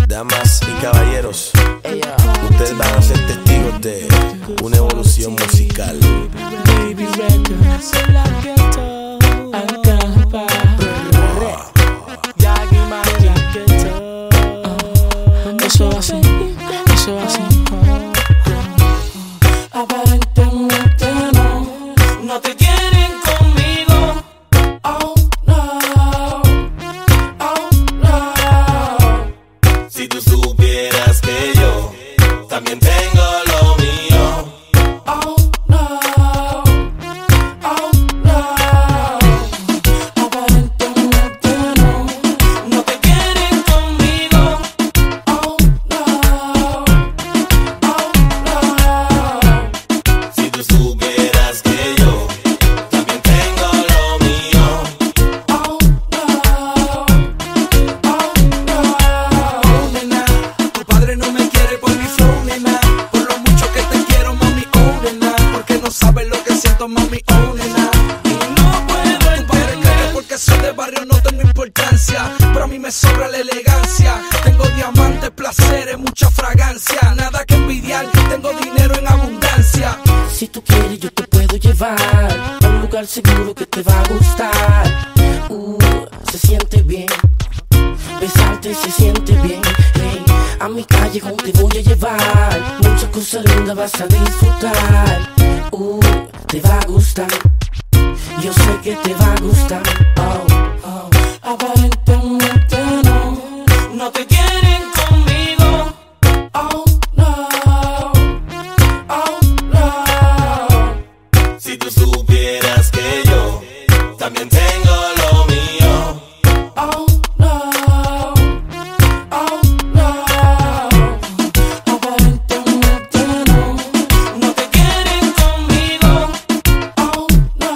Damas y caballeros, ustedes van a ser testigos de una evolución musical. Eso así, eso así. Aparentemente no te quieren conmigo. Oh no, oh no. Si tú supieras que yo también tengo lo mío. Oh no, oh no. Aparentemente no te quieren conmigo. Oh no, oh no. Si tú supieras que yo también tengo lo mío. Oh no, oh no. Nena, tu padre no me quiere por mi flow, nena. Por lo mucho que te quiero, mami, oh, nena. Porque no sabes lo que siento, mami, oh, nena. Y no puedo Tu padre cree que entender. porque soy de barrio no tengo importancia, pero a mí me sobra la elegancia. Tengo diamantes, placeres, mucha fragancia. Nada que envidiar, tengo dinero en abundancia. Si tú quieres yo te puedo llevar a un lugar seguro que te va a gustar. Se siente bien, besarte se siente bien. Hey, a mi callejón te voy a llevar, muchas cosas lindas vas a disfrutar. Te va a gustar, yo sé que te va a gustar. Aparentemente no te quieren conmigo. Oh no, oh no. Si tú supieras que yo también tengo lo mío. Oh no, oh no. Aparentemente no te quieren conmigo. Oh no,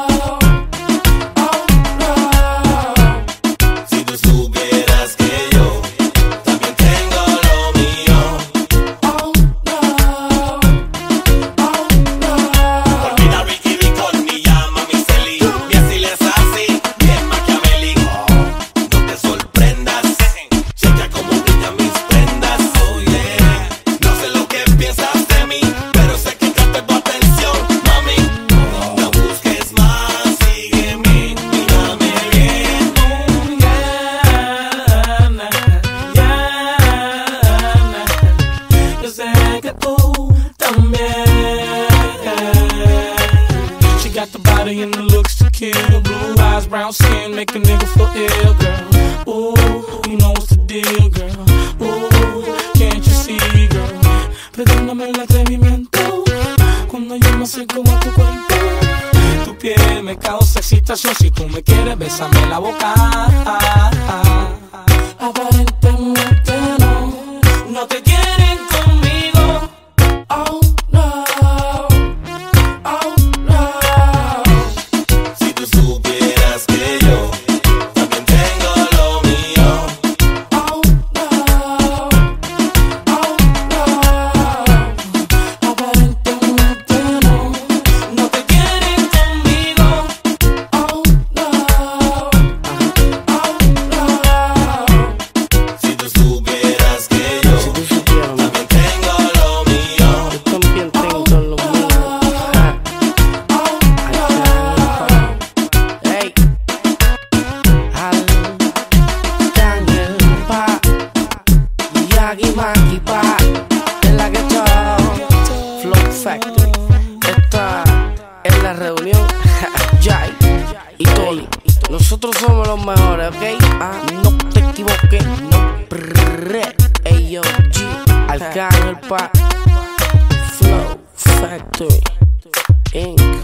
oh no. Si tú supieras que yo también tengo lo mío. Oh no, oh no. Olvida Ricky Ricón ni llama a mi Celi. Mi así es así, bien maquiavélico. No te sorprendas, checa cómo brillan mis prendas. Oh yeah, no sé lo que piensas de mí, pero sé que capté tu atención, mami. No busques más, sígueme, mírame bien. Yo sé que tú también. She got the body and the looks to kill. Blue eyes, brown skin, make a nigga feel ill, girl. Ooh, you know what's the deal, girl. Ooh, can't you see, girl? Perdóname el atrevimiento cuando yo me acerco a tu cuerpo. Tu piel me causa excitación. Si tú me quieres, bésame la boca. Aparentemente no te quieren conmigo. Oh no, oh no. Si tú supieras que yo también tengo lo mío. Oh no, oh no. Aparentemente no te quieren conmigo. Oh no, oh no. Si tú supieras que yo también tengo lo mío. Yo también tengo lo mío. Hey, Al Daniel Pa, Yagi Maki Pa, de la que Flow Factory. Esta es la reunión. Jai y Tony. Nosotros somos los mejores, ¿ok? No te equivoques, no. Ey, yo, G, Arcángel Pa, Flow Factory, Inc.